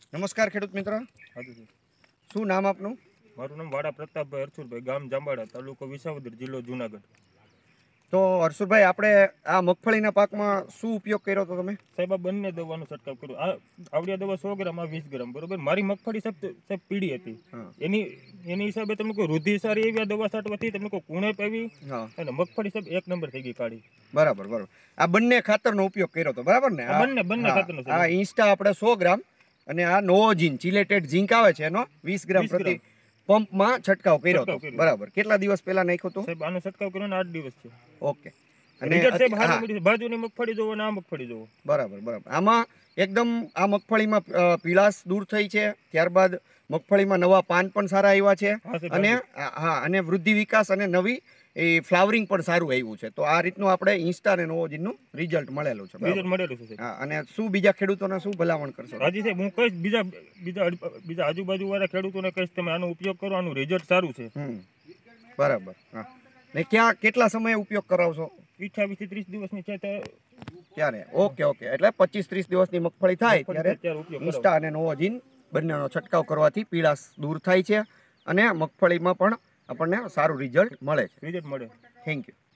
નમસ્કાર ખેડૂત મિત્ર, શું નામ આપનું? મારું નામ વાડા પ્રતાપભાઈ હરસુરભાઈ, ગામ જાંબાડા, તાલુકો વિસાવદર, જિલ્લો જુનાગઢ. તો હરસુરભાઈ, આપણે આ મગફળીના પાકમાં શું ઉપયોગ કર્યો હતો તમે? સાહેબ આ બંને દવાનો છંટકાવ કર્યો. આ આવડિયા દવા 100 ગ્રામ, આ 20 ગ્રામ, બરોબર. મારી મગફળી સાહેબ પીળી હતી, એની હિસાબે તમને કોઈ રુધિ સારી એવી આ દવા છાંટવાથી તમને કોઈ કુણેપ આવી અને મગફળી સાહેબ એક નંબર થઈ ગઈ કાળી. બરાબર. આ બંને ખાતરનો ઉપયોગ કર્યો હતો, બરાબર ને? બંને ખાતરનો. આ ઇન્સ્ટા આપણે 100 ગ્રામ અને આ નોવોજીન ચિલેટેડ ઝીંક આવે છે એનો 20 ગ્રામ પ્રતિ પંપમાં છંટકાવ કર્યો હતો, બરાબર. કેટલા દિવસ પહેલા નાખ્યો હતો? સાહેબ આનો છંટકાવ કર્યો ને 8 દિવસ છે. ઓકે. અને બાજુની મગફળી જોવો ને આ મગફળી જોવો. બરાબર. આમાં એકદમ આ મગફળીમાં પીળાશ દૂર થઈ છે, ત્યારબાદ મગફળીમાં નવા પાન પણ સારા આવ્યા છે અને વૃદ્ધિ વિકાસ અને નવી એ ફ્લાવરિંગ પણ સારું આવ્યું છે. તો આ રીતનું આપણે ઇન્સ્ટા અને નોવોજીનનું રિઝલ્ટ મળેલું છે. અને શું બીજા ખેડૂતોને શું ભલામણ કરશો? હાજી સાહેબ, હું કહીશ બીજા આજુબાજુ વાળા ખેડૂતોને કહીશ તમે આનો ઉપયોગ કરો, આનું રિઝલ્ટ સારું છે. બરાબર. ને કેટલા સમય ઉપયોગ કરાવશો? 28 થી 30 દિવસની છે ત્યારે. ઓકે. એટલે 25-30 દિવસની મગફળી થાય ત્યારે ઇન્સ્ટા અને નોવોજીન બંનેનો છંટકાવ કરવાથી પીળાશ દૂર થાય છે અને મગફળીમાં પણ આપણને સારું રિઝલ્ટ મળે છે. Thank you.